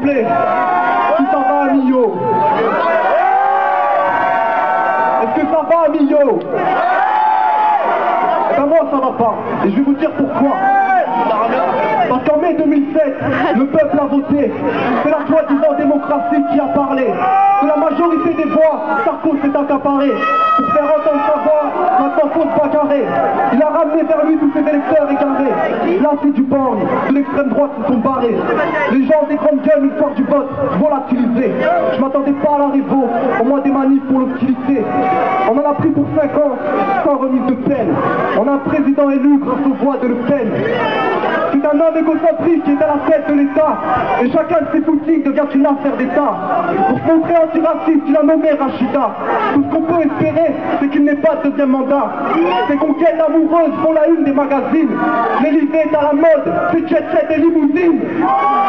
plaît. Est-ce que ça va, Millau? Est-ce que ça va, Millau? Eh ben moi, ça va pas. Et je vais vous dire pourquoi. Parce qu'en mai 2007, le peuple a voté. C'est la soi-disant démocratie qui a parlé. De la majorité des voix, Sarko s'est accaparé. Pour faire entendre sa voix, maintenant faut se bagarrer. Il a ramené vers lui tous ses électeurs égarés. Là c'est du borgne, de l'extrême droite se sont barrés. Les gens des grandes gueules, une fois du vote, volatilisés. Je m'attendais pas à la révo, au moins des manifs pour l'hostilité. On en a pris pour 5 ans, sans remise de peine. On a un président élu grâce aux voix de Le Pen. C'est un homme égocentrique qui est à la tête de l'État. Et chacun de ses footings devient une affaire d'État. Pour se montrer antiraciste, il a nommé Rachida. Tout ce qu'on peut espérer, c'est qu'il n'ait pas de deuxième mandat. Ses conquêtes amoureuses font la une des magazines. L'Élysée est à la mode, c'est jet set et limousine.